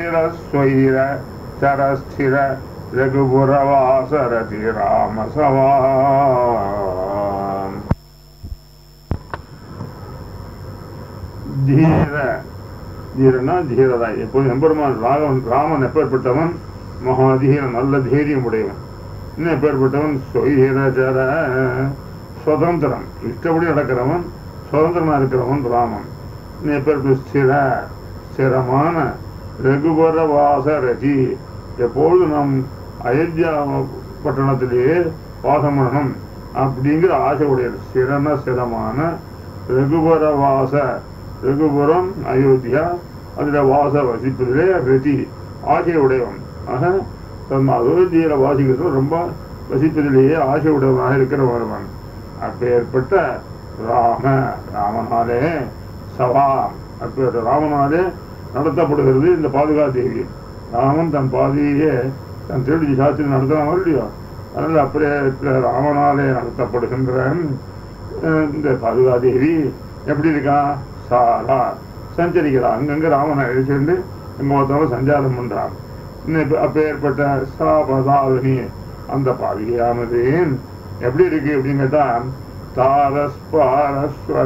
धीरस्वैर चरस्थिर रघुपुरवासरति रामसवा धीर धीरना धीरदा எப்போது எம்பெருமான் ராமன் எப்பேற்பட்டவன் மகாதீரன் நல்ல தைரியம் உடையவன் இன்னும் எப்பேற்பட்டவன் சொய்ரஜர சுதந்திரம் இஷ்டப்படி நடக்கிறவன் சுதந்திரமா இருக்கிறவன் ராமன் இன்னும் எப்பேற்பட்ட ஸ்திரமான ரகுபர வாசரதி எப்பொழுது நம் அயோத்தியா பட்டணத்திலேயே வாசம் பண்ணணும் அப்படிங்கிற ஆசை உடையது ஸ்திரமான ரகுபர வாச ரகுபுரம் அயோத்தியா அதுல வாச வசிப்பதிலே ரதி ஆசை உடையவன் ஆக தன் அயோத்தியில வாசிக்கிறது ரொம்ப வசிப்பதிலேயே ஆசை உடையவனாக இருக்கிறவன் அப்பேற்பட்ட ராமனாலே சவா அப்பேற்பட்ட ராமனாலே நடத்தப்படுகிறது இந்த பாதுகா தேவி ராமன் தன் பாதையே தன் திருடி சாத்திரி நடத்தினாமோ இல்லையோ அதனால அப்படியே ராமனாலே நடத்தப்படுகின்ற இந்த பாதுகா தேவி எப்படி இருக்கா சாரா சஞ்சரிக்கிறான் அங்கங்க ராமனை அழிச்சுண்டு எங்க ஒருத்தவங்க சஞ்சாரம் பண்றான் இன்னும் அப்பேற்பட்ட சாபதாவினி அந்த பாதுகையானது எப்படி இருக்கு அப்படின்னு கேட்டா தாரஸ்பாரஸ்வர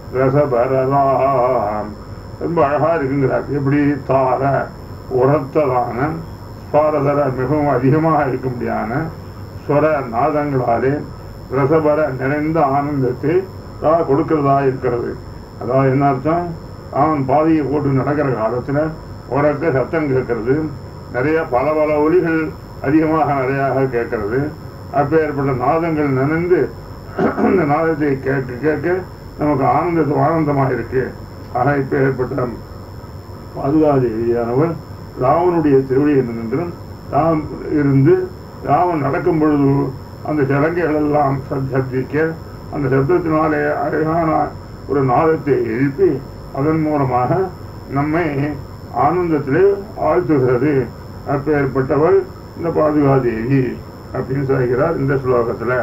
ரசபரதாம் ரொம்ப அழகா இருக்குங்கிறார் எப்படி தார உரத்ததான ஸ்பாரதர மிகவும் அதிகமாக இருக்க முடியான ஸ்வர நாதங்களாலே ரசபர நிறைந்த ஆனந்தத்தை கொடுக்கிறதா இருக்கிறது அதாவது என்ன அர்த்தம் அவன் பாதையை போட்டு நடக்கிற காலத்துல உரக்க சத்தம் கேட்கறது நிறைய பல பல ஒலிகள் அதிகமாக நிறையாக கேட்கறது அப்பேற்பட்ட நாதங்கள் நினைந்து அந்த நாதத்தை கேட்க கேட்க நமக்கு ஆனந்தமாக இருக்கு ஆக இப்ப ஏற்பட்ட பாதுகாதேவியானவர் ராவனுடைய திருவடியை நின்று இருந்து ராவன் நடக்கும் பொழுது அந்த சலங்கைகள் எல்லாம் சப்திக்க அந்த சப்தத்தினாலே அழகான ஒரு நாதத்தை எழுப்பி அதன் மூலமாக நம்மை ஆனந்தத்திலே ஆழ்த்துகிறது அப்பேற்பட்டவள் இந்த பாதுகாதேவி அப்படின்னு சொல்கிறார் இந்த ஸ்லோகத்துல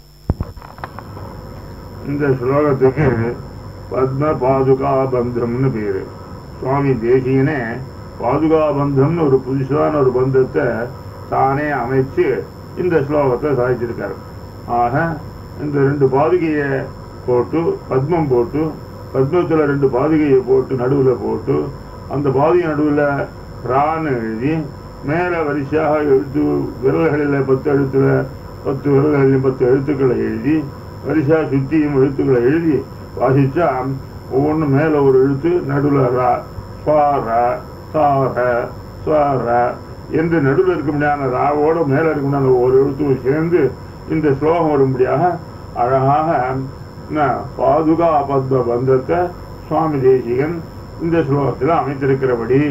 இந்த ஸ்லோகத்துக்கு பத்ம பாதுகா பந்தம்னு பேரு சுவாமி தேசியனே பாதுகா பந்தம்னு ஒரு புதுசான ஒரு பந்தத்தை தானே அமைச்சு இந்த ஸ்லோகத்தை சாதிச்சிருக்காரு ஆக இந்த ரெண்டு பாதுகையை போட்டு பத்மம் போட்டு பத்மத்துல ரெண்டு பாதுகையை போட்டு நடுவுல போட்டு அந்த பாதுகை நடுவுல ரான்னு எழுதி மேல வரிசையாக எழுத்து விரல்களில் 10 எழுத்துல 10 விரல்களில் 10 எழுத்துக்களை எழுதி வரிசையா சுத்தியும் எழுத்துக்களை எழுதி வாசிச்சா ஒவ்வொன்று மேல ஒரு எழுத்து நடுவுல ரா ஸ்வார சார ஸ்வார என்று நடுவில் இருக்க முடியாத ராவோட மேல இருக்க முடியாத ஒரு எழுத்தும் சேர்ந்து இந்த ஸ்லோகம் வரும்படியாக அழகாக பாதுகா பத்ம பந்தத்தை சுவாமி தேசிகன் இந்த ஸ்லோகத்தில் அமைத்திருக்கிறபடி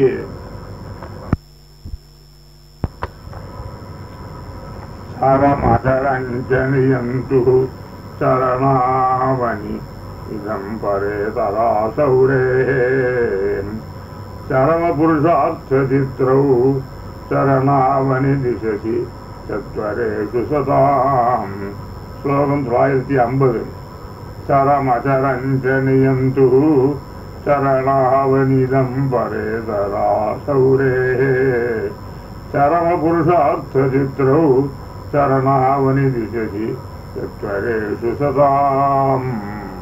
சரமசரஞ்சனியந்து சரணாவனி இதம் பரே தராசௌரே சரம புருஷார்த்த சித்ரௌ சரணாவனி திசசி சத்வரேஷு சதாம் ஸ்லோகம் 950 சரமசரஞ்சனியந்து சரணாவனிதம் பரே தராசௌரே சரம புருஷார்த்த சித்ரௌ சரணாவனி திசசி சத்வரேஷு சதாம்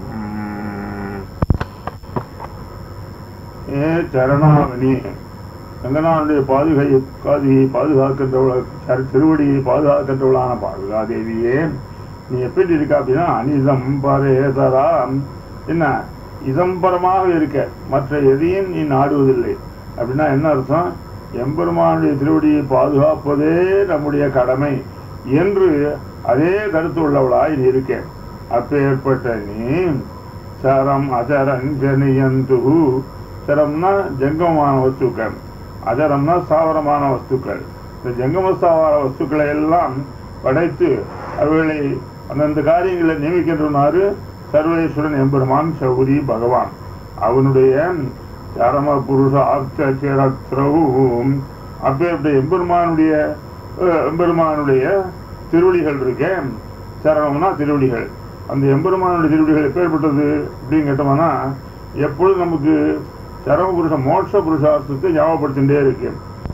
சரணாவனி ரங்கநாதனுடைய பாதுகையை பாதுகாக்கின்றவள திருவடியை பாதுகாக்கின்றவளான பாதுகாதேவியே நீ எப்படி இருக்க அப்படின்னா அனிதம் பரேதராம் என்ன இதம்பரமாக இருக்க மற்ற எதையும் நீ நாடுவதில்லை அப்படின்னா என்ன அர்த்தம் எம்பெருமானுடைய திருவடியை பாதுகாப்பதே நம்முடைய கடமை என்று அதே கருத்து உள்ளவளாய் நீ இருக்க அப்பேற்பட்ட நீ சரம் அசரஞ்சனியந்து சரம்னா ஜங்கமமான வஸ்துக்கள் அஜரம்னா ஸ்தாவரமான வஸ்துக்கள் இந்த ஜங்கமஸ்தாவர வஸ்துக்களை எல்லாம் படைத்து அவைகளை அந்தந்த காரியங்களை நியமிக்கின்றனாரு சர்வேஸ்வரன் எம்பெருமான் சௌரி பகவான் அவனுடைய சரம புருஷ ஆர்த்தவும் அப்பேற்பட்ட எம்பெருமானுடைய திருவடிகள் இருக்கேன் சரணம்னா திருவடிகள் அந்த எம்பெருமானுடைய திருவடிகள் எப்பேற்பட்டது அப்படின்னு கேட்டோம்னா எப்பொழுது நமக்கு சரம புருஷ மோட்ச புருஷார்த்தத்தை ஞாபகப்படுத்திகிட்டே இருக்கு.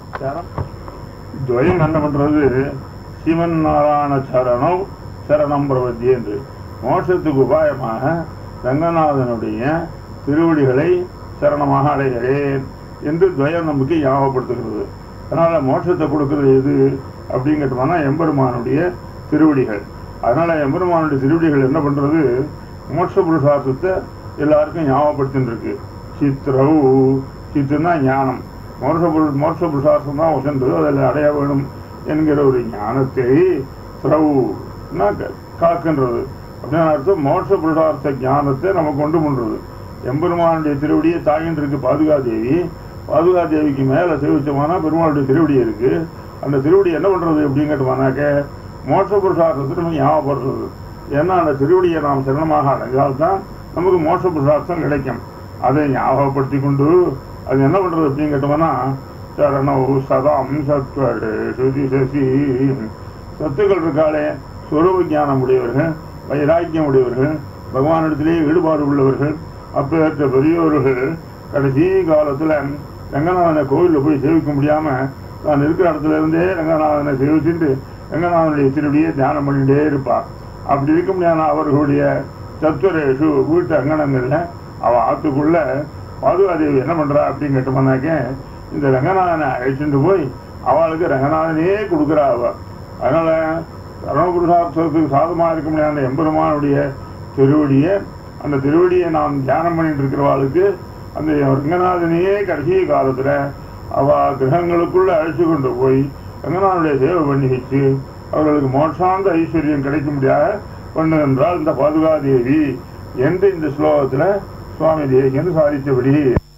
துவயம் என்ன பண்றது? சிவன் நாராயண சரணம் சரணம் பிரபத்தி என்று மோட்சத்துக்கு உபாயமாக ரங்கநாதனுடைய திருவடிகளை சரணமாக அடைகிறேன் என்று துவயம் நமக்கு ஞாபகப்படுத்துகிறது. அதனால மோட்சத்தை கொடுக்கிறது எது அப்படின்னு கேட்டோம்னா எம்பெருமானுடைய திருவடிகள். அதனால எம்பெருமானுடைய திருவடிகள் என்ன பண்றது? மோட்ச புருஷார்த்தத்தை எல்லாருக்கும் ஞாபகப்படுத்தின்னு இருக்கு. சித்ரவு, சித்துனா ஞானம், மோட்ச புருஷார்த்தம் தான் வசந்தது, அதில் அடைய வேணும் என்கிற ஒரு ஞானத்தை ஸ்ரவுனா காக்கின்றது. அப்படின்னு அர்த்தம் மோட்ச புருஷார்த்த ஞானத்தை நம்ம கொண்டு பண்றது. எம்பெருமானுடைய திருவடியை தாயின்னு இருக்கு பாதுகாதேவி. பாதுகாதேவிக்கு மேலே சேவிச்சோம்னா பெருமாளுடைய திருவடி இருக்கு. அந்த திருவடி என்ன பண்றது அப்படின்னு கேட்டோம்னாக்க மோட்ச புருஷார்த்தத்தை நம்ம ஞாபகப்படுறது. ஏன்னா அந்த திருவடியை நாம் சரணமாக அடைஞ்சால்தான் நமக்கு மோட்ச புருஷார்த்தம் கிடைக்கும். அதை ஞாபகப்படுத்தி கொண்டு அது என்ன பண்றது அப்படின்னு கேட்டோம்னா சரணவு சதாம் சத்வடு சுதி சசி, சத்துக்கள் இருக்காளே சொரூப ஞானம் உடையவர்கள், வைராக்கியம் உடையவர்கள், பகவானிடத்திலேயே ஈடுபாடு உள்ளவர்கள், அப்பேற்ற பெரியோர்கள் கடைசி காலத்தில் ரங்கநாதனை கோவிலில் போய் சேவிக்க முடியாமல் தான் இருக்கிற இடத்துல இருந்தே ரங்கநாதனை சேவிச்சுட்டு ரங்கநாதனுடைய திருவடியை தியானம் பண்ணிகிட்டே இருப்பார். அப்படி இருக்க முடியாத அவர்களுடைய சத்துவரேஷு வீட்டு அங்கணங்களில் அவள் ஆற்றுக்குள்ள பாதுகாதேவி என்ன பண்ணுறா அப்படின்னு கேட்டோம்னாக்க இந்த ரங்கநாதனை அழைச்சிட்டு போய் அவளுக்கு ரங்கநாதனே கொடுக்குறா அவள். அதனால் சரணபுருஷார்த்தத்துக்கு சாதமாக இருக்க முடியாத எம்பெருமானுடைய திருவடியை, அந்த திருவடியை நாம் தியானம் பண்ணிட்டு இருக்கிறவாளுக்கு அந்த ரங்கநாதனையே கடைசி காலத்தில் அவள் கிரகங்களுக்குள்ள அழைச்சி கொண்டு போய் ரங்கநாதனுடைய சேவை பண்ணி வச்சு அவர்களுக்கு மோட்சாந்த ஐஸ்வர்யம் கிடைக்க முடியாத பண்ணுகின்றால் இந்த பாதுகாதேவி என்று இந்த ஸ்லோகத்தில் சுவாமி தேசிகன் சாதித்தபடி.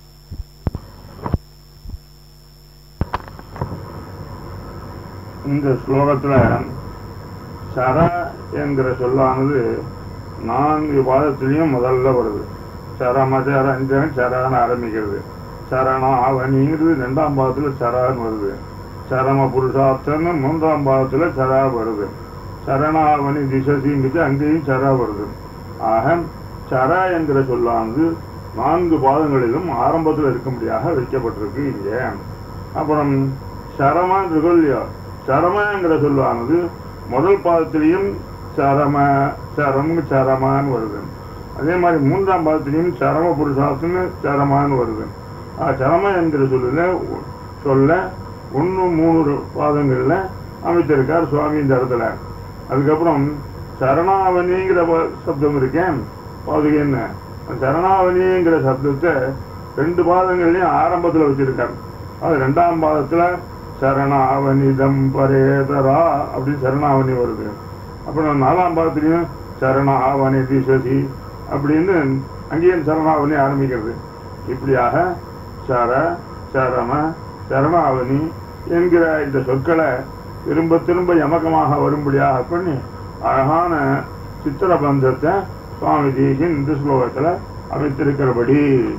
இந்த ஸ்லோகத்தில் சர என்கிற சொல்லானது 4 பாதத்திலையும் முதல்ல வருது. சரமச்சரஞ்சன் சரான்னு ஆரம்பிக்கிறது. சரணாவனிங்கிறது 2ஆம் பாதத்தில் சரான்னு வருது. சரம புருஷார்த்தன்னு 3ஆம் பாதத்தில் சரா வருது. சரணாவனி திசசிங்கிறது அங்கேயும் சரா வருது. ஆக சரா என்கிற சொல்லானது 4 பாதங்களிலும் ஆரம்பத்தில் இருக்கும்படியாக வைக்கப்பட்டிருக்கு இங்கே. அப்புறம் சரமான் இருக்கோ இல்லையோ, சரமங்கிற சொல்லானது முதல் பாதத்திலையும் சரமான்னு வருது. அதே மாதிரி 3ஆம் பாதத்திலையும் சரம புருஷார்த்தன்னு சரமான்னு வருது. சரம என்கிற சொல்ல 1-3 பாதங்களில் அமைத்திருக்கார் சுவாமி இந்த இடத்துல. அதுக்கப்புறம் சரணாவனிங்கிற சப்தம் இருக்கேன் பாதுகன்னு, சரணாவனிங்கிற சப்தத்தை 2 பாதங்கள்லையும் ஆரம்பத்தில் வச்சிருக்கார். அது 2ஆம் பாதத்தில் சரணாவனிதம் பரேதரா அப்படின்னு சரணாவனி வருது. அப்புறம் 4ஆம் பாதத்திலையும் சரணாவனி திசசி அப்படின்னு அங்கேயும் சரணாவனி ஆரம்பிக்கிறது. இப்படியாக சர சரம சரணாவனி என்கிற இந்த சொற்களை திரும்ப திரும்ப யமகமாக வரும்படியாக பண்ணி அழகான சித்திரபந்தத்தை சுவாமி தேசிகன் இந்த ஸ்லோகத்தில் அமைத்திருக்கிறபடி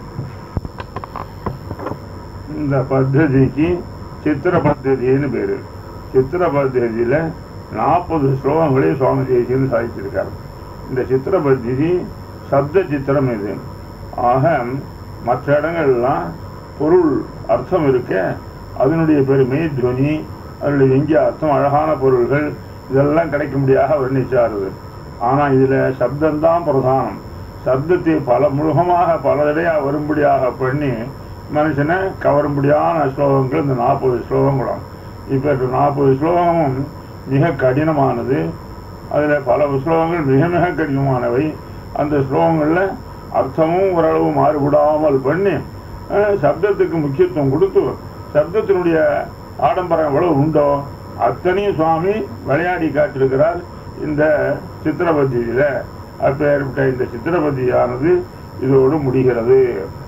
இந்த பத்ததிக்கு சித்திர பத்ததின்னு பேரு. சித்திர பத்ததியில் 40 ஸ்லோகங்களே சுவாமி தேசிகன் சாதிச்சிருக்காரு. இந்த சித்திர பத்ததி சப்த சித்திரம் இது. ஆக மற்ற இடங்கள்லாம் பொருள் அர்த்தம் இருக்க அதனுடைய பெருமை துவனி, அதனுடைய வெங்கிய அர்த்தம், அழகான பொருள்கள் இதெல்லாம் கிடைக்கும்படியாக வர்ணிச்சாருது. ஆனால் இதில் சப்தம்தான் பிரதானம். சப்தத்தை பல முழுகமாக பலதடையாக வரும்படியாக பண்ணி மனுஷனை கவரும்படியான ஸ்லோகங்கள் இந்த 40 ஸ்லோகங்களும். இப்போ 40 ஸ்லோகமும் மிக கடினமானது. அதில் பல ஸ்லோகங்கள் மிக மிக கடினமானவை. அந்த ஸ்லோகங்களில் அர்த்தமும் ஓரளவு மாறுபடாமல் பண்ணி சப்தத்துக்கு முக்கியத்துவம் கொடுத்து சப்தத்தினுடைய ஆடம்பரம் எவ்வளவு உண்டோ அத்தனையும் சுவாமி விளையாடி காட்டிருக்கிறார் இந்த சித்திரபத்தியில். அப்பேற்பட்ட இந்த சித்திரபத்தியானது இதோடு முடிகிறது.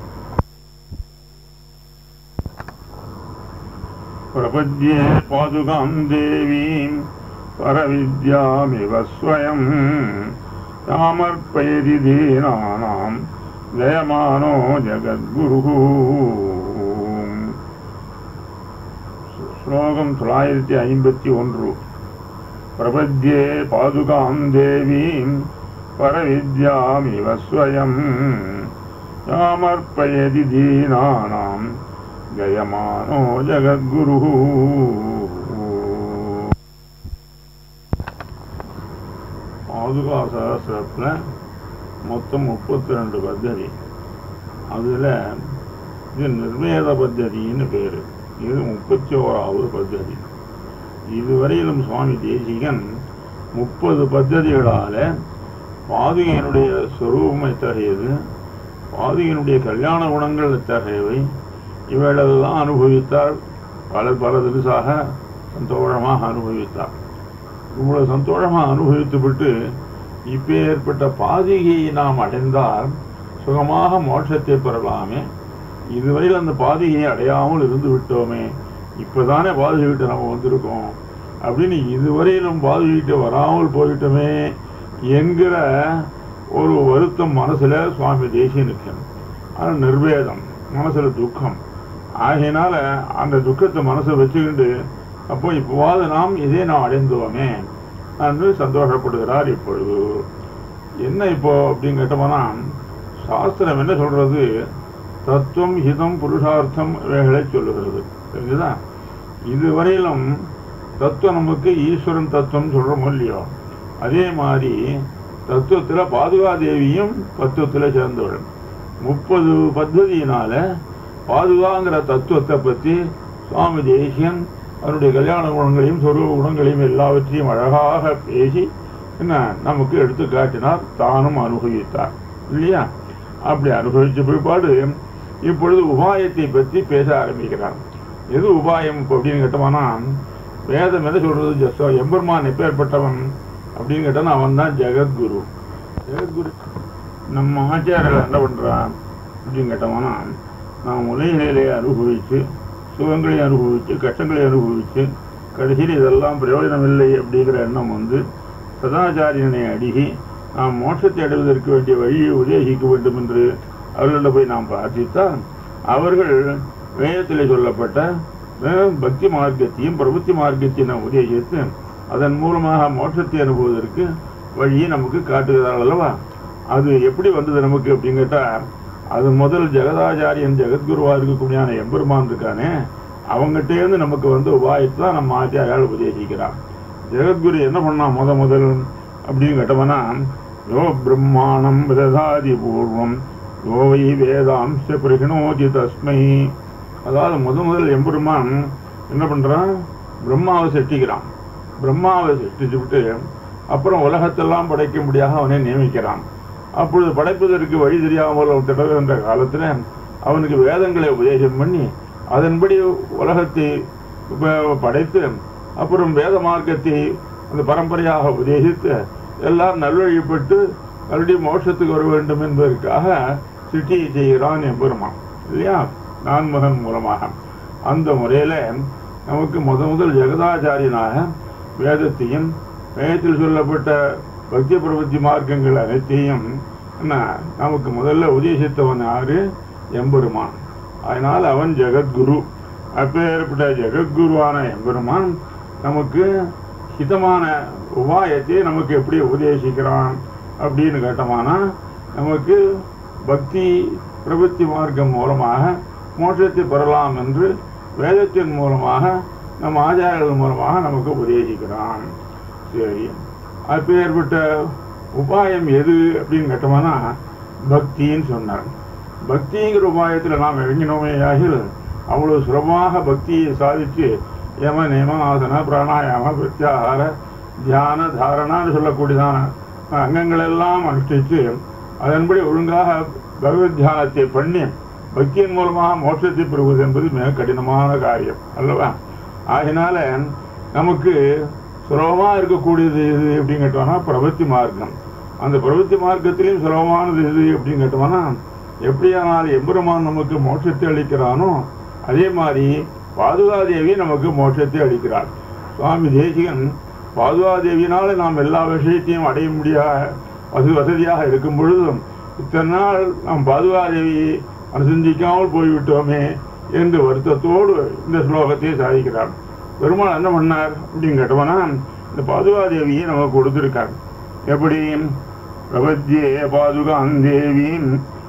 பிரபத்யே பாதுகாம் தேவீம் பரவித்யாமிவ ஸ்வயம் தாமர்பயதி தீனானாம் ஜயமானோ ஜகத்குரு. ஸ்லோகம் 951. பிரபத்யே பாதுகாம் தேவீம் பரவித்யாமிவ ஸ்வயம் யாமர்ப்பயதி தீனானாம் ஜயமானோ ஜகத்குரு. பாதுகா சகஸ்ரத்தில் மொத்தம் 32 பத்ததி. அதில் இது நிர்வேத பத்ததின்னு பேர். இது 31வது பத்ததி. இதுவரையிலும் சுவாமி தேசிகன் 30 பத்ததிகளால் பாதுகையினுடைய ஸ்வரூபம் எத்தகையது, பாதுகையினுடைய கல்யாண குணங்கள் எத்தகையவை, இவைகளெல்லாம் அனுபவித்தார். பல தினசாக சந்தோஷமாக அனுபவித்தார். இவ்வளவு சந்தோஷமாக அனுபவித்துவிட்டு இப்போ ஏற்பட்ட பாதுகையை நாம் அடைந்தால் சுகமாக மோட்சத்தை பெறலாமே, இதுவரையில் அந்த பாதுகையை அடையாமல் இருந்து விட்டோமே, இப்போதானே பாதுகிட்டு நம்ம வந்திருக்கோம் அப்படின்னு இதுவரையிலும் பாதுகிட்டு வராமல் போயிட்டோமே என்கிற ஒரு வருத்தம் மனசில் சுவாமி தேசிகனுக்கு. ஆனால் நிர்வேதம், மனசில் துக்கம் ஆகையினால அந்த துக்கத்தை மனசில் வச்சுக்கிண்டு அப்போ இப்போவாது நாம் இதே நாம் அடைந்தோமே என்று சந்தோஷப்படுகிறார். இப்பொழுது என்ன இப்போ அப்படின்னு கேட்டோம்னா, சாஸ்திரம் என்ன சொல்றது, தத்துவம் ஹிதம் புருஷார்த்தம் இவைகளை சொல்லுகிறது. தெரிஞ்சுதா? இதுவரையிலும் தத்துவம் நமக்கு ஈஸ்வரன் தத்துவம் சொல்றோம் இல்லையோ, அதே மாதிரி தத்துவத்தில் பாதுகாதேவியும் தத்துவத்தில் சேர்ந்தவள். 30 பத்ததியினால பாதுகாங்கிற தத்துவத்தை பற்றி சுவாமி தேசிகன் அவருடைய கல்யாண குணங்களையும் சொரூப குணங்களையும் எல்லாவற்றையும் அழகாக பேசி என்ன நமக்கு எடுத்து காட்டினார். தானும் அனுபவித்தார் இல்லையா? அப்படி அனுபவித்த பிற்பாடு இப்பொழுது உபாயத்தை பற்றி பேச ஆரம்பிக்கிறார். எது உபாயம் அப்படின்னு கேட்டோம்னா, வேதம் என்ன சொல்றது, எம்பெருமான் எப்பேற்பட்டவன் அப்படின்னு கேட்டோன்னா அவன் தான் ஜெகத்குரு. ஜெகத்குரு நம்ம ஆச்சாரியர்கள் என்ன பண்றான் அப்படின்னு கேட்டோம்னா, நாம் உலகிலே அனுபவித்து சுகங்களை அனுபவித்து கஷ்டங்களை அனுபவித்து கடைசியில் இதெல்லாம் பிரயோஜனம் இல்லை அப்படிங்கிற எண்ணம் வந்து சதாச்சாரியனை அணுகி நாம் மோட்சத்தை அடைவதற்கு வேண்டிய வழியை உபதேசிக்க வேண்டும் என்று அவர்களிடம் போய் நாம் பிரார்த்தித்தால் அவர்கள் வேதத்தில் சொல்லப்பட்ட பக்தி மார்க்கத்தையும் பிரபுத்தி மார்க்கத்தையும் நாம் உபதேசித்து அதன் மூலமாக மோட்சத்தை அனுபவதற்கு வழியை நமக்கு காட்டுகிறார்கள் அல்லவா? அது எப்படி வந்தது நமக்கு அப்படின்னு கேட்டால், அது முதல் ஜெகதாச்சாரியன் ஜெகத்குருவாக இருக்கக்கூடிய எம்பெருமான் இருக்கானே அவங்ககிட்டேருந்து நமக்கு வந்து உபாயத்தை தான் நம்ம ஆச்சாரியால் உபதேசிக்கிறான். ஜெகத்குரு என்ன பண்ணான் முதல் அப்படின்னு கேட்டோம்னா, யோ பிரம்மாணம் விததாதி பூர்வம் யோவை வேதாம்ச பிரகிணோதி தஸ்மை. அதாவது முதல் எம்பெருமான் என்ன பண்ணுறான், பிரம்மாவை சிருஷ்டிக்கிறான். பிரம்மாவை சிருஷ்டிச்சு விட்டு அப்புறம் உலகத்தெல்லாம் படைக்கும்படியாக அவனை நியமிக்கிறான். அப்பொழுது படைப்பதற்கு வழி தெரியாமல் அவன் திடகின்ற காலத்தில் அவனுக்கு வேதங்களை உபதேசம் பண்ணி அதன்படி உலகத்தை படைத்து அப்புறம் வேத மார்க்கத்தை அந்த பரம்பரையாக உபதேசித்து எல்லாரும் நல்வழிப்பட்டு மறுபடியும் மோட்சத்துக்கு வர வேண்டும் என்பதற்காக சிருஷ்டியை செய்கிறான் எம்பெருமான் இல்லையா, நான்மகன் மூலமாக. அந்த முறையில் நமக்கு முதல் ஜெகதாச்சாரியனாக வேதத்தையும் வேதத்தில் சொல்லப்பட்ட பக்தி பிரபத்தி மார்க்கங்கள் அனைத்தையும் நமக்கு முதல்ல உபதேசித்தவன் யாரு, எம்பெருமான். அதனால் அவன் ஜெகத்குரு. அப்பேற்பட்ட ஜெகத்குருவான எம்பெருமான் நமக்கு ஹிதமான உபாயத்தை நமக்கு எப்படி உபதேசிக்கிறான் அப்படின்னு கேட்டோம்னா, நமக்கு பக்தி பிரபத்தி மார்க்கம் மூலமாக மோட்சத்தை பெறலாம் என்று வேதத்தின் மூலமாக நம்ம ஆச்சாரியர்கள் மூலமாக நமக்கு உபதேசிக்கிறான். சரி, அப்பேற்பட்ட உபாயம் எது அப்படின்னு கேட்டோம்னா பக்தின்னு சொன்னார். பக்திங்கிற உபாயத்தில் நாம் இறங்கினோமே ஆகில் அவ்வளவு சுலபமாக பக்தியை சாதித்து யம நியம ஆசன பிராணாயாம பிரத்யாகார தியான தாரணான்னு சொல்லக்கூடியதான அங்கங்களெல்லாம் அனுஷ்டித்து அதன்படி ஒழுங்காக பகவத் தியானத்தை பண்ணி பக்தியின் மூலமாக மோட்சத்தை பெறுவது என்பது மிக கடினமான காரியம் அல்லவா? ஆகினால நமக்கு சுலபமாக இருக்கக்கூடியது எது அப்படின்னு கேட்டோம்னா பிரபத்தி மார்க்கம். அந்த பிரபத்தி மார்க்கத்திலையும் சுலபமானது எது அப்படின்னு கேட்டோம்னா, எப்படியானால் எம்பெருமான் நமக்கு மோட்சத்தை அளிக்கிறானோ அதே மாதிரி பாதுகாதேவி நமக்கு மோட்சத்தை அளிக்கிறார். சுவாமி தேசிகன் பாதுகாதேவியினால நாம் எல்லா விஷயத்தையும் அடைய முடியாத வசதியாக இருக்கும் பொழுதும் இத்தனை நாள் நாம் பாதுகாதேவியை அனுசந்திக்காமல் போய்விட்டோமே என்று வருத்தத்தோடு இந்த ஸ்லோகத்தை சாதிக்கிறார். பெருமாள் என்ன பண்ணார் அப்படின்னு கேட்டோம்னா, இந்த பாதுகாதேவியை நமக்கு கொடுத்திருக்கார். எப்படி பிரபத்யே பாதுகாந்தேவீம்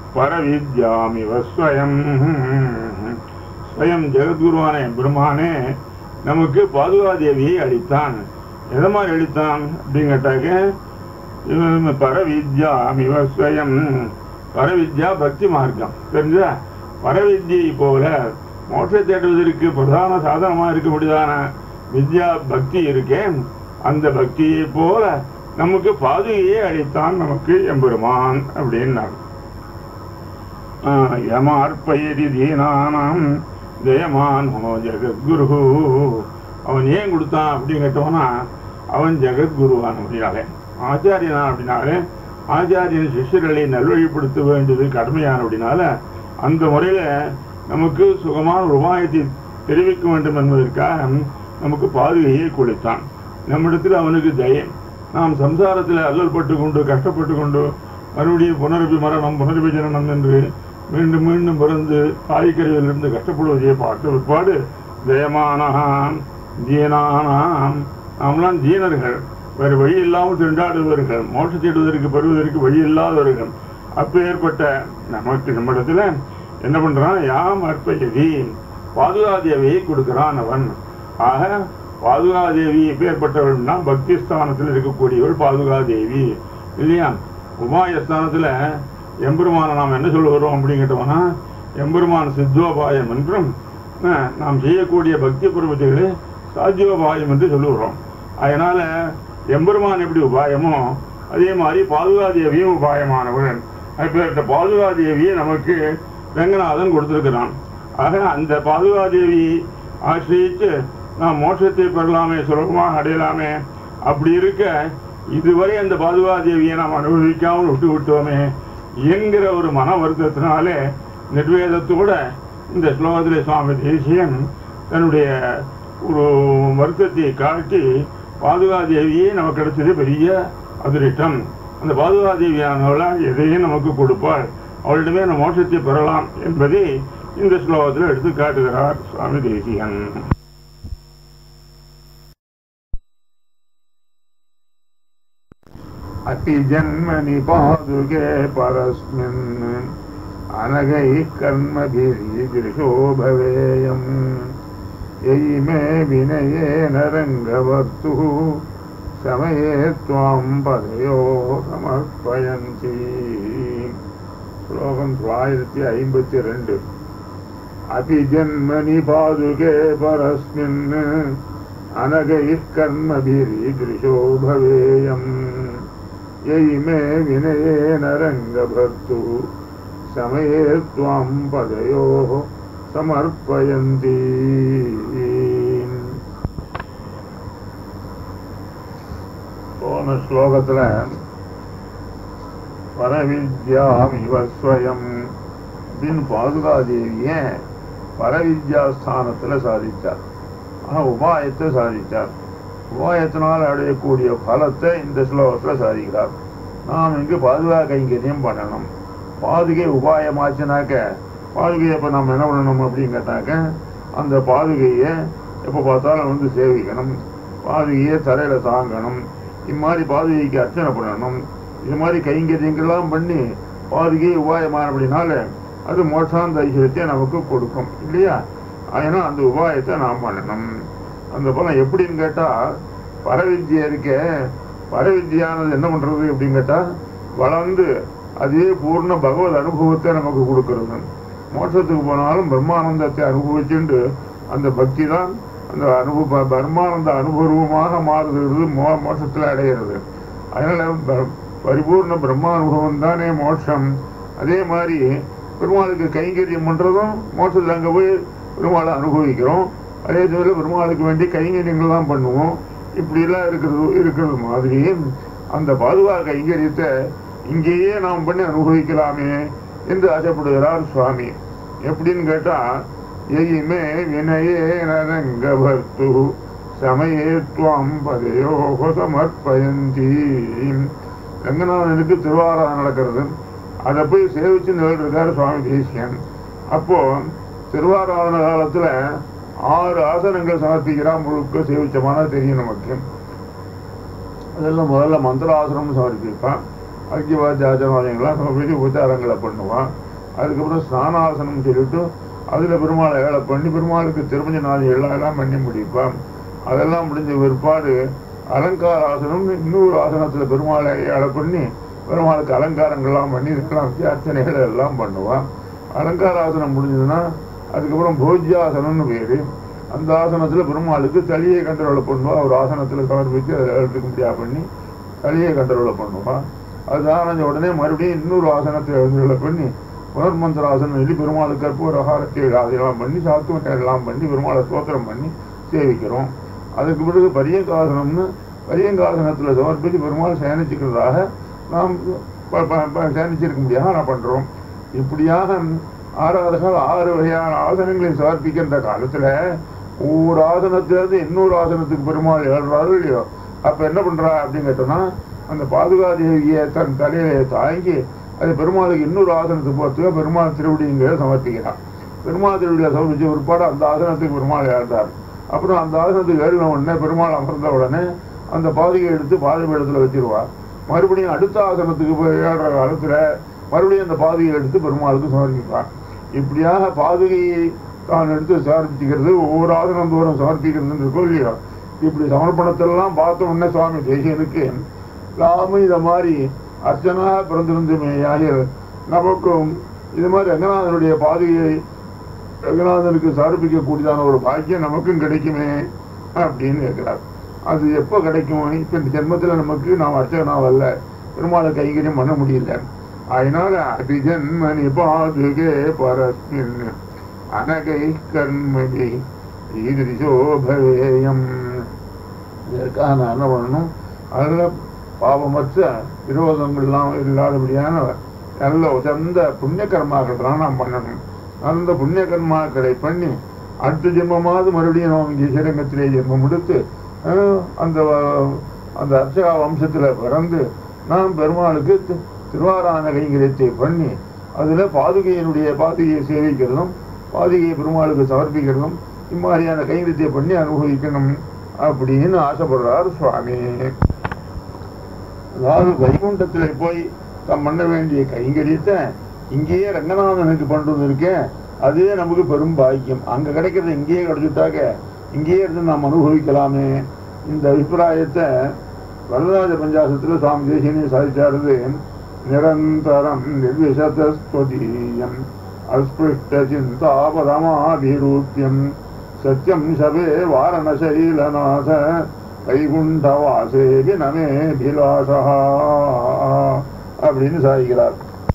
பரவித்யாமிவ ஸ்வயம். ஸ்வயம் ஜெகத்குருவானே பிரம்மானே நமக்கு பாதுகாதேவியை அளித்தான். எதை மாதிரி அளித்தான் அப்படின்னு கேட்டாக்க, பரவித்யாமிவ ஸ்வயம். பரவித்யா பக்தி மார்க்கம் தெரிஞ்சா, பரவித்யை போல மோட்சத்தை தேடுவதற்கு பிரதான சாதனமாக இருக்க முடியாத வித்யா பக்தி இருக்கேன், அந்த பக்தியை போல நமக்கு பாதுகையை அளித்தான் நமக்கு எம்பெருமான் அப்படின்னார். யமார்ப்பயதி தீனானாம் ஜெயமானோ ஜெகத்குரு. அவன் ஏன் கொடுத்தான் அப்படின்னு கேட்டோம்னா, அவன் ஜெகத்குருவான் அப்படின்னாலே, ஆச்சாரியனா அப்படின்னாலே, ஆச்சாரியன் சிஷ்யர்களை நல்வழிப்படுத்த வேண்டியது கடமையான அப்படின்னால, அந்த முறையில் நமக்கு சுகமான உபாயத்தை தெரிவிக்க வேண்டும் என்பதற்காக நமக்கு பாதுகையை கொடுத்தான். நம்மிடத்தில் அவனுக்கு தயம். நாம் சம்சாரத்தில் அல்லல்பட்டு கொண்டு கஷ்டப்பட்டு கொண்டு மறுபடியும் புனரபி மரணம் புனரபி ஜனனம் என்று மீண்டும் மீண்டும் பிறந்து தாய்க்கருவிலிருந்து கஷ்டப்படுவதையே பார்த்த பிற்பாடு ஜெயமானாம் ஜீனானாம், நாமெல்லாம் ஜீனர்கள், வேறு வழி இல்லாமல் திண்டாடுபவர்கள், மோட்சத்திடுவதற்கு பெறுவதற்கு வழி இல்லாதவர்கள். அப்பேற்பட்ட நமக்கு நம்மிடத்தில் என்ன பண்றான், யாம் அற்பயதி பாதுகாதேவியை கொடுக்கிறான் அவன். ஆக பாதுகாதேவி எப்பேற்பட்டவள்னா பக்தி ஸ்தானத்தில் இருக்கக்கூடியவள் பாதுகாதேவி இல்லையா. உபாயஸ்தானத்தில் எம்பெருமான நாம் என்ன சொல்லுகிறோம் அப்படின்னு கேட்டோம்னா, எம்பெருமான் சித்தோபாயம் என்றும் நாம் செய்யக்கூடிய பக்தி பிரபத்திகளை சாத்தியோபாயம் என்று சொல்லுகிறோம். அதனால எம்பெருமான் எப்படி உபாயமோ அதே மாதிரி பாதுகாதேவியும் உபாயமானவள். அப்பேற்பட்ட பாதுகாதேவியை நமக்கு ரங்கநாதன் கொடுத்திருக்கிறான். ஆக அந்த பாதுகாதேவி ஆசிரியித்து நாம் மோட்சத்தை பெறலாமே, சுலபமாக அடையலாமே. அப்படி இருக்க இதுவரை அந்த பாதுகாதேவியை நாம் அனுபவிக்காமல் விட்டு விட்டோமே என்கிற ஒரு மன வருத்தத்தினாலே நிர்வேதத்தோட இந்த ஸ்லோகத்திலே சுவாமி தேசியன் தன்னுடைய ஒரு வருத்தத்தை காட்டி பாதுகாதேவியே நமக்கு கிடைச்சது பெரிய அதிருஷ்டம். அந்த பாதுகாதேவியானவளால் எதையும் நமக்கு கொடுப்பாள், அவளிடமே நம்ம மோட்சத்தை பெறலாம் என்பதை இந்த ஸ்லோகத்தில் எடுத்து காட்டுகிறார் சுவாமி தேசிகன். அதி ஜன்மனி பாதுகே பரஸ்மின் அனகை கர்மபிரிஷோ பவேயம் யயிமே வினயேன ரங்கவர்த்து சமயே த்வாம் பதயோ சமர்ப்பயந்தி. ஸ்லோகம் 1052. அபிஜன்மனி பாதுகே பரஸ்மின் அனகை கர்மபிரிஷோ பவேயம் யயிமே வினயேன ரங்கவர்த்து சமயே த்வாம் பதயோ சமர்ப்பயந்தி. போன ஸ்லோகத்துல பரவித்யாமிவ ஸ்வயம் அப்படின்னு பாதுகாதேவிய பரவித்யா ஸ்தானத்துல சாதிச்சார். ஆனா உபாயத்தை சாதிச்சார். உபாயத்தினால் அடையக்கூடிய பலத்தை இந்த ஸ்லோகத்துல சாதிக்கிறார். நாம் இங்கு பாதுகா கைங்கரியம் பண்ணணும். பாதுகை உபாயமாச்சுனாக்க பாதுகையை இப்போ நம்ம என்ன பண்ணணும் அப்படின்னு கேட்டாக்க, அந்த பாதுகையை எப்போ பார்த்தாலும் வந்து சேவிக்கணும், பாதுகையை தரையில் தாங்கணும், இம்மாதிரி பாதுகைக்கு அர்ச்சனை பண்ணணும். இது மாதிரி கைங்கரியங்கள்லாம் பண்ணி பாதுகை உபாயமான அப்படின்னால அது மோட்சாந்த ஐஸ்வரியத்தை நமக்கு கொடுக்கும் இல்லையா. அதனால் அந்த உபாயத்தை நாம் பண்ணணும். அந்த பலம் எப்படின்னு கேட்டால், பரவித்யா இருக்க, பரவித்யானது என்ன பண்ணுறது அப்படின்னு கேட்டால் வளர்ந்து அதே பூர்ண பகவத் அனுபவத்தை நமக்கு கொடுக்கறது. மோட்சத்துக்கு போனாலும் பிரம்மானந்தத்தை அனுபவிச்சுண்டு அந்த பக்தி தான் அந்த பிரம்மானந்த அனுபவமாக மாறுகிறது, மோட்சத்தில் அடைகிறது. அதனால பரிபூர்ண பிரம்மானுபவம் தானே மோட்சம். அதே மாதிரி பெருமாளுக்கு கைங்கரியம் பண்ணுறதும் மோட்சத்தில் அங்கே போய் பெருமாளை அனுபவிக்கிறோம். அதே சமயத்தில் பெருமாளுக்கு வேண்டி கைங்கரியங்கள் தான் பண்ணுவோம். இப்படிலாம் இருக்கிறது மாதிரி அந்த பாதுகா கைங்கரியத்தை இங்கேயே நாம் பண்ணி அனுபவிக்கலாமே என்று ஆசைப்படுகிறார் சுவாமி. எப்படின்னு கேட்டா, எயிமே வினயே நரங்கவர்த்து சமயே த்வாம் பதயோ சமர்ப்பயந்தி. ரங்கநாதனுக்கு திருவாராதனை நடக்கிறது. அதை போய் சேவிச்சு நிகழ்றாரு சுவாமி தேசிகன். அப்போ திருவாராதன காலத்துல 6 ஆசனங்கள் சமர்ப்பிக்கிறா. முழுக்க சேவிச்சமான தெரியும் நமக்கு. அதெல்லாம் முதல்ல மந்திர ஆசனம் சமர்ப்பிப்பான், அக்கியவாத்திய ஆச்சரணங்கள்லாம் சமர்ப்பிச்சு உபச்சாரங்களை பண்ணுவான். அதுக்கப்புறம் ஸ்நானாசனம் சொல்லிட்டு அதுல பெருமாளை ஏழை பண்ணி பெருமாளுக்கு திருமஞ்ச நாள் எல்லாம் பண்ணி முடிப்பான். அதெல்லாம் முடிஞ்ச பிற்பாடு அலங்கார ஆசனம் இன்னொரு ஆசனத்துல பெருமாளை ஏழை பண்ணி பெருமாளுக்கு அலங்காரங்கள்லாம் பண்ணி இதெல்லாம் அர்ச்சனைகள் எல்லாம் பண்ணுவான். அலங்கார ஆசனம் முடிஞ்சதுன்னா அதுக்கப்புறம் போஜ்யாசனம்னு பேரு. அந்த ஆசனத்துல பெருமாளுக்கு தலையை கண்ட்ரோல பண்ணுவான். ஒரு ஆசனத்துல சமர்ப்பிச்சு அதை எழுத்துக்க முடியா பண்ணி தலையை கண்ட்ரோல பண்ணுவான். அது ஆனந்த உடனே மறுபடியும் இன்னொரு ஆசனத்தை எழுந்துள்ள பண்ணி புனர்மந்திர ஆசனம் எழுதி பெருமாளுக்கு கற்பூர ஆகாரத்தை அதெல்லாம் பண்ணி சாத்துவத்தை எல்லாம் பண்ணி பெருமாளை ஸ்தோத்திரம் பண்ணி சேவிக்கிறோம். அதுக்கு பிறகு பரியங்காசனம்னு பரியங்காசனத்துல சமர்ப்பித்து பெருமாள் சேனிச்சுக்கிறதாக நாம் சேனிச்சிருக்க முடியாத நான் பண்றோம். இப்படியாக ஆராதகர் 6 வகையான ஆசனங்களை சமர்ப்பிக்கின்ற காலத்துல ஒவ்வொரு ஆசனத்திலிருந்து இன்னொரு ஆசனத்துக்கு பெருமாள் ஏழுறாரு இல்லையோ, அப்ப என்ன பண்றா அப்படின்னு கேட்டோம்னா அந்த பாதுகாதேவியை தன் தலையில தாங்கி அது பெருமாளுக்கு இன்னொரு ஆசனத்துக்கு போறதுக்கு பெருமாள் திருவடிங்கிற சமர்ப்பிக்கிறான். பெருமாள் திருவடியில சமர்ப்பிச்ச பிற்பாடு அந்த ஆசனத்துக்கு பெருமாள் ஏழ்றார். அப்புறம் அந்த ஆசனத்துக்கு ஏறின உடனே பெருமாள் அமர்ந்த உடனே அந்த பாதுகை எடுத்து பாதுபீடத்துல வச்சிருவார். மறுபடியும் அடுத்த ஆசனத்துக்கு போய் ஏழ்ற காலத்துல மறுபடியும் அந்த பாதுகையை எடுத்து பெருமாளுக்கு சமர்ப்பிப்பார். இப்படியாக பாதுகையை தான் எடுத்து சமர்ப்பிக்கிறது ஒவ்வொரு ஆசனம் தூரம் சமர்ப்பிக்கிறது இருக்கோ இல்லையோ, இப்படி சமர்ப்பணத்தெல்லாம் பார்த்த உடனே சுவாமி தேசியனுக்கு நாமும் இதை மாதிரி அர்ச்சனா பிறந்திருந்துமே ஆகிய நமக்கும் இது மாதிரி ரங்கநாதனுடைய பாதுகையை ரங்கநாதனுக்கு சமர்ப்பிக்கக்கூடியதான ஒரு பாக்கியம் நமக்கும் கிடைக்குமே அப்படின்னு கேட்கிறார். அது எப்போ கிடைக்கும்? இப்ப இந்த ஜென்மத்துல நமக்கு நாம் அர்ச்சகனாவல்ல, பெருமாளை கைங்கரியம் பண்ண முடியல. அதனால அபிஜன்மணி பாதுகே பரஸ்மின் அனகை கர்மதி ஈதிரிசோபவேயம். இதற்காக நான் என்ன பண்ணணும்? அதுல பாவமற்ற விரோதங்கள்லாம் இல்லாதபடியான நல்ல உசந்த புண்ணிய கர்மாக்கள் தான் நாம் பண்ணணும். அந்த புண்ணிய கர்மாக்களை பண்ணி அடுத்த ஜென்மமாவது மறுபடியும் நாம் இங்கே ஸ்ரீரங்கத்திலே ஜென்மம் எடுத்து அந்த அந்த அர்ச்சகா வம்சத்துல பிறந்து நாம் பெருமாளுக்கு திருவாரான கைங்கரியத்தை பண்ணி அதுல பாதுகையை சேவிக்கிறதும் பாதுகையை பெருமாளுக்கு சமர்ப்பிக்கிறதும் இம்மாதிரியான கைங்கரியத்தை பண்ணி அனுபவிக்கணும் அப்படின்னு ஆசைப்படுறார் சுவாமி. அதாவது வைகுண்டத்துல போய் தாம் பண்ண வேண்டிய கைங்கரியத்தை இங்கேயே ரங்கநாதனுக்கு பண்றது இருக்கேன், அதுவே நமக்கு பெரும் பாக்கியம். அங்க கிடைக்கிறது இங்கேயே கிடைச்சுட்டாக்க இங்கேயே இருந்து நாம் அனுபவிக்கலாமே. இந்த அபிப்பிராயத்தை வரதராஜ பஞ்சாசத்துல சுவாமி தேசியனை சாதிச்சாருது. நிரந்தரம் நிர்விசதஸ்துதீயம் அஸ்பிருஷ்ட சிந்தாபதமாபிரூப்யம் சத்யம் சபே வாரணசைலநாத வைகுண்டவாசேவி நமே பிலாசா அப்படின்னு சாதிக்கிறார்.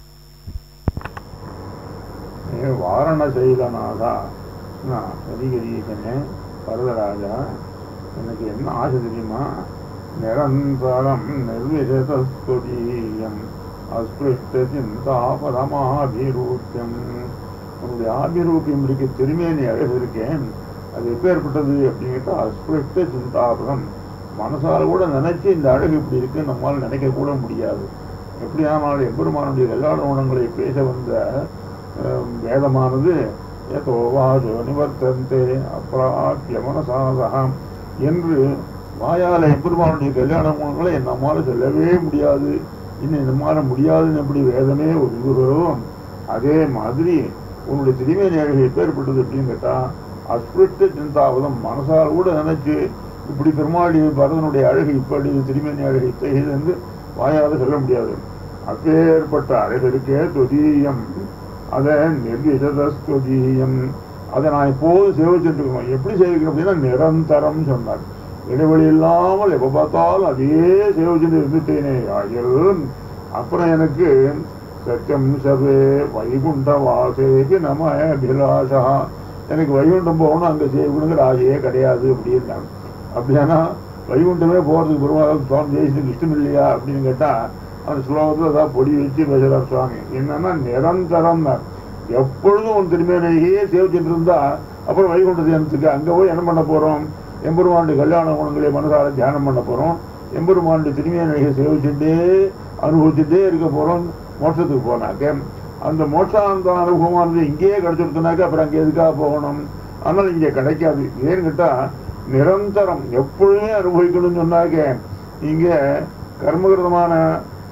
வாரணசைலநாதா அதிகரிக்கனே வரதராஜா, எனக்கு என்ன ஆசை தெரியுமா? நிரந்தரம் நிர்விசதஸ்துதீயம் அஸ்பிருஷ்ட சிந்தாபதமாபிரூப்யம். உன்னுடைய ஆபிரூபியம் இருக்கு, திருமேனி அழகு இருக்கேன், அது எப்பேற்பட்டது அப்படின்னு கேட்டா அஸ்பிருஷ்ட சிந்தாபதம். மனசால கூட நினைச்சு இந்த அழகு இப்படி இருக்கு நம்மளால நினைக்க கூட முடியாது. எப்படியானாலும் எம்பெருமானுடைய கல்யாண குணங்களை பேச வந்த வேதமானது ஏதோவாசோ நிவர்த்தந்தே அப்ராப்ய மனசாசகம் என்று வாயால எம்பெருமானுடைய கல்யாண குணங்களை நம்மால சொல்லவே முடியாது, இன்னும் நம்மால முடியாதுன்னு எப்படி வேதமே ஒதுங்குகிறதோ அதே மாதிரி உன்னுடைய திருமேனி அழகு எப்பேற்பட்டது அப்படின்னு கேட்டா அஸ்பிருஷ்ட சிந்தாவதம். மனசால் கூட நினைச்சு இப்படி பெருமாளுடைய பரதனுடைய அழகு இப்படி திருமேனி அழகு இத்தகையது என்று வாயால சொல்ல முடியாது. அப்பேற்பட்ட அழகு இருக்கே துதியம், அதை நிர்விசதஸ்துதீயம், அதை நான் எப்போது சேவிச்சுட்டு இருக்கணும். எப்படி சேவிக்கணும் அப்படின்னா நிரந்தரம் சொன்னார். இடைவெளி இல்லாமல் எப்ப பார்த்தாலும் அதே சேவிச்சுட்டு இருந்துட்டேனே ஆகியோம். அப்புறம் எனக்கு சத்தியம் சபே வைகுண்ட வாசேக்கு நம அபிலாஷா, எனக்கு வைகுண்டம் போகணும் அங்க சேவிக்கணுங்கிற ஆசையே கிடையாது அப்படின்னாங்க. அப்படியானா வைகுண்டமே போறதுக்கு பெருமாள் சுவாமி தேசியத்துக்கு இஷ்டம் இல்லையா அப்படின்னு கேட்டா அந்த ஸ்லோகத்துல ஏதாவது பொடி வச்சு பேசுறார் சுவாமி. என்னன்னா நிரந்தரம் தான், எப்பொழுதும் ஒரு திருமேனியே சேவிச்சுட்டு இருந்தா அப்புறம் வைகுண்ட தியானத்துக்கு அங்க போய் என்ன பண்ண போறோம்? எம்பெருமானுடைய கல்யாண குணங்களை மனசால தியானம் பண்ண போறோம். எம்பெருமானுடைய திருமேனியை சேவிச்சுட்டே அனுபவிச்சுட்டே இருக்க போறோம். மோட்சத்துக்கு போனாக்க அந்த மோட்சாந்த அனுபவமானது இங்கேயே கிடைச்சிருக்குனாக்க அப்புறம் அங்கே எதுக்காக போகணும்? ஆனால் இங்கே கிடைக்காது. ஏன்னு கேட்டா நிரந்தரம் எப்பொழுதுமே அனுபவிக்கணும்னு சொன்னாக்க இங்க கர்மகிருதமான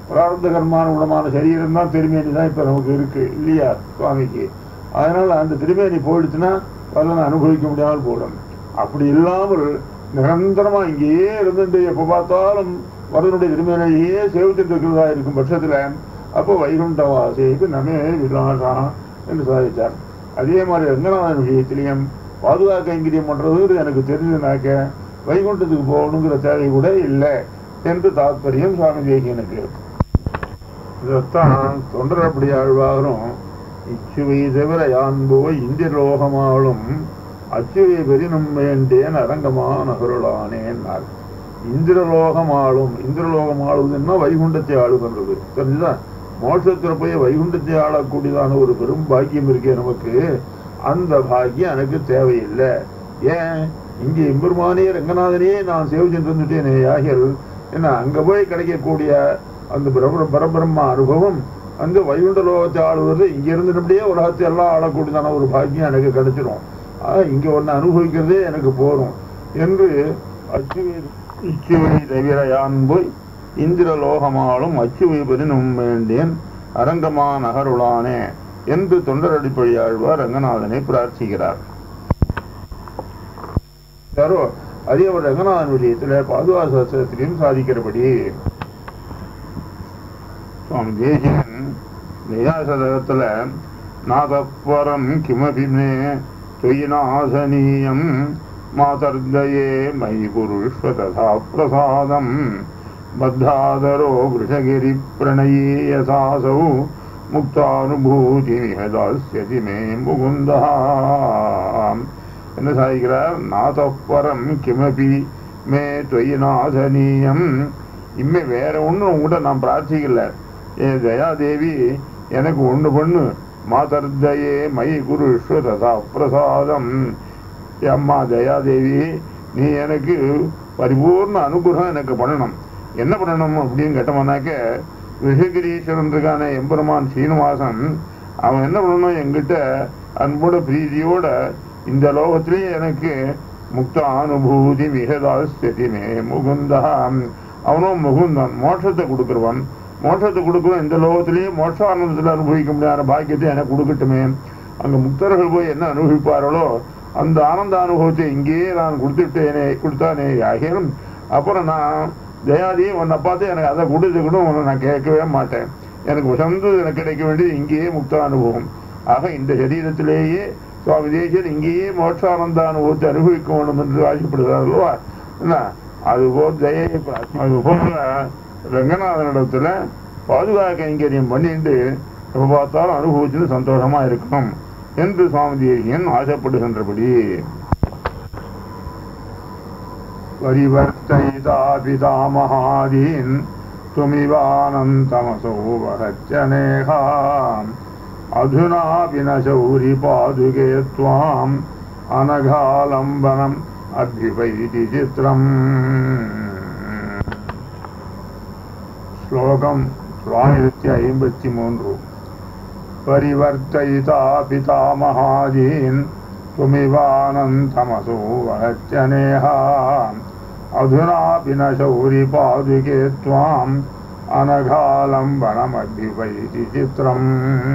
பிராரப்த கர்மானுகுணமான சரீரம் தான் திருமேனி தான் இப்ப நமக்கு இருக்கு இல்லையா சுவாமிக்கு. அதனால அந்த திருமேனி போயிடுச்சுன்னா பலனை அனுபவிக்க முடியாமல் போடும். அப்படி இல்லாமல் நிரந்தரமா இங்கேயே இருந்துட்டு எப்ப பார்த்தாலும் வரதனுடைய திருமேனியே சேவித்துட்டு இருக்கிறதா இருக்கும் பட்சத்துல அப்போ வைகுண்டவாசிக்கு நமே விலாசா என்று சாதித்தார். அதே மாதிரி ரங்கநாதன் விஷயத்திலையும் பாதுகா கைங்கரியம் பண்றது எனக்கு தெரிஞ்சதுனாக்க வைகுண்டத்துக்கு போகணுங்கிற தேவை கூட இல்லை என்று தாத்பரியம் சுவாமி தேசியனுக்கு. இதைத்தான் தொண்டரப்படி ஆழ்வாரும் இச்சுவை தவிர யான்புவை இந்திரலோகமாளும் அச்சுவை பெரினும் வேண்டேன் அரங்கமா நகருளானேன்னார். இந்திரலோகம் ஆளும், இந்திரலோகம் ஆளுதுன்னா வைகுண்டத்தை ஆளுகின்றது தெரிஞ்சுதான். மோட்சத்தில் போய் வைகுண்டத்தை ஆளக்கூடியதான ஒரு பெரும் பாக்கியம் இருக்கே நமக்கு, அந்த பாக்கியம் எனக்கு தேவையில்லை. ஏன் இங்கே எம்பெருமானே ரங்கநாதனே நான் சேவிச்சுட்டு இருந்துட்டேனே யாகில் என்ன அங்க போய் கிடைக்கக்கூடிய அந்த பரபிரம்ம அனுபவம் அந்த வைகுண்ட லோகத்தை ஆளுவது இங்க இருந்தபடியே உலகத்தை எல்லாம் ஆளக்கூடியதான ஒரு பாக்கியம் எனக்கு கிடைச்சிடும். இங்க ஒன்னு அனுபவிக்கிறதே எனக்கு போரும் என்று இச்சுவை தவிர யான் போய் இந்திரலோகமாலும் அச்சுவை பெரினும் வேண்டேன் அரங்கமா நகருளானே என்று தொண்டரடிப்படி ஆழ்வார் ரங்கநாதனை பிரார்த்திக்கிறார். அதே ஒரு ரங்கநாதன் விஷயத்துல பாதுகா சாஸ்திரத்திலையும் சாதிக்கிறபடி சுவாமி தேசிகன் தயாசதகத்துல நாதப்பரம் கிமபி மே துயினாசனீயம் மாதர்தயே மயி குருஷ்வ ததா பிரசாதம் பத்தாதரோ விருஷகிரி பிரணயீயசாசௌ முக்தானுபூதி மிகதாஸ்யதி மே முகுந்தா என்ன சாதிக்கிறார். நாதப்பரம் கிமபி மே துயினாசனீயம், இம்மே வேற ஒன்றும் உங்கள்கிட்ட நான் பிரார்த்திக்கல. ஏன் தயாதேவி எனக்கு ஒன்று பண்ணு, மாதர்தயே மயி குருஷ்வ ததா பிரசாதம். அம்மா தயாதேவி நீ எனக்கு பரிபூர்ண அனுகிரகம் எனக்கு பண்ணணும். என்ன பண்ணணும் அப்படின்னு கேட்டோம்னாக்க, ரிஷகிரீஸ்வரன் இருக்கான எம்பெருமான் சீனிவாசன் அவன் என்ன பண்ணணும், என்கிட்ட அன்போட பிரீதியோட இந்த லோகத்திலேயே எனக்கு முக்த அனுபூதி மிகதாஸ்திமே முகுந்தா, அவனும் முகுந்தான் மோட்சத்தை கொடுக்குறவன். மோட்சத்தை கொடுக்குறோம் இந்த லோகத்திலேயே மோட்சானந்தத்தில் அனுபவிக்க முடியாத பாக்கியத்தை எனக்கு கொடுக்கட்டுமே. அங்க முக்தர்கள் போய் என்ன அனுபவிப்பார்களோ அந்த ஆனந்த அனுபவத்தை இங்கேயே நான் கொடுத்தானே ஆகியும் அப்புறம் நான் தயாதி உன்னை பார்த்து எனக்கு அதை கொடுத்துக்கணும் உன்னை நான் கேட்கவே மாட்டேன். எனக்கு உசந்து எனக்கு கிடைக்க வேண்டியது இங்கேயே முக்த அனுபவம். ஆக இந்த சரீரத்திலேயே சுவாமி தேசியன் இங்கேயே மோட்சானந்த அனுபவத்தை அனுபவிக்க வேண்டும் என்று ஆசைப்படுகிறார் அல்லவா. என்ன அதுபோல் தயை அதுபோல ரங்கநாதனிடத்துல பாதுகா கைங்கரியம் பண்ணிட்டு எப்ப பார்த்தாலும் அனுபவிச்சு சந்தோஷமா இருக்கணும் என்று சுவாமி தேசியன் ஆசைப்படுகின்றபடி பரிவர்த்தைதா பிதாமஹாதீன் துமிவானந்தமசோ வஹச்சநேகாம் அதுனாபி ந சௌரி பாதுகே த்வாம் அனகாலம்பனம் அபிவைதி சித்ரம். ஸ்லோகம் 1053. பரிவர்த்தைதா பிதாமஹாதீன் துமிவானந்தமசோ வஹச்சநேகாம் அதுனாபி ந சௌரி பாதுகே த்வாம் அனகாலம்பனம் அபிவைதி சித்ரம்.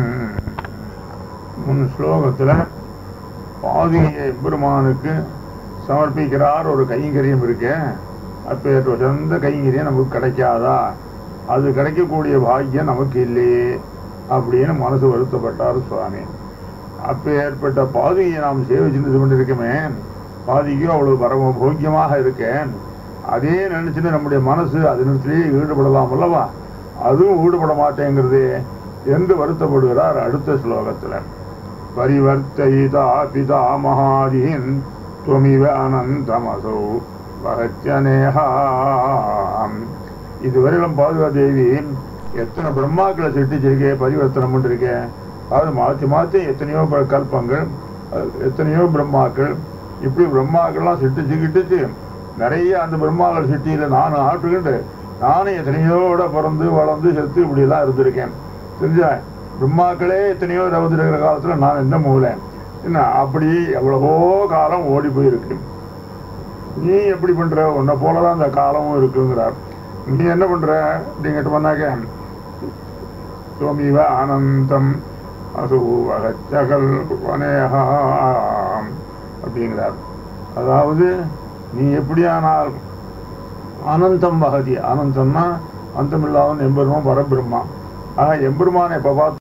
முன் ஸ்லோகத்துல பாதுகையை பெருமானுக்கு சமர்ப்பிக்கிறார் ஒரு கைங்கரியம் இருக்கு. அப்பேற்ற சொந்த கைங்கரியம் நமக்கு கிடைக்காதா, அது கிடைக்கக்கூடிய பாக்கியம் நமக்கு இல்லையே அப்படின்னு மனசு வருத்தப்பட்டார் சுவாமி. அப்ப ஏற்பட்ட பாதுகையை நாம் சேவிச்சு கொண்டிருக்கமே, பாதுகையும் அவ்வளவு பரம போக்கியமாக இருக்கேன், அதே நினைச்சுட்டு நம்முடைய மனசு அதனிடத்திலேயே ஈடுபடலாம் அல்லவா, அதுவும் ஈடுபட மாட்டேங்கிறது என்று வருத்தப்படுகிறார் அடுத்த ஸ்லோகத்துல. பரிவர்த்தைதா பிதாமஹாதீன் துவமிவ அனந்தமசௌ வஹச்சநேகாம். இதுவரையிலும் பாதுகா தேவி எத்தனை பிரம்மாக்களை சிருஷ்டிச்சிருக்கே, பரிவர்த்தனம் பண்ணிருக்கேன். அதாவது மாற்றி மாற்றி எத்தனையோ கல்பங்கள், எத்தனையோ பிரம்மாக்கள், இப்படி பிரம்மாக்கள்லாம் சிருஷ்டிச்சுக்கிட்டுச்சு நிறைய. அந்த பிரம்மாக்கள் சிருஷ்டியில நானும் ஆட்டுக்கிட்டு நானும் எத்தனையோட பிறந்து வளர்ந்து செத்து இப்படி எல்லாம் இருந்திருக்கேன். தெரிஞ்சா பிரம்மாக்களே எத்தனையோ இருந்திருக்கிற காலத்துல நான் எந்த மூலை என்ன, அப்படி எவ்வளவோ காலம் ஓடி போயிருக்கு. நீ எப்படி பண்ற, உன்னை போலதான் அந்த காலமும் இருக்குங்கிறார். நீ என்ன பண்ற அப்படிங்கிட்ட பண்ணாக்க சுவமிவ ஆனந்தம் அசுவகச்சகல் வனேகாம் அப்படிங்கிறார். அதாவது நீ எப்படியானால் அனந்தம் வகதி, அனந்தம்னா அந்தமில்லாதவன் எம்பெருமான் பரபிரம்மா. ஆக எம்பெருமானை எப்ப பார்த்து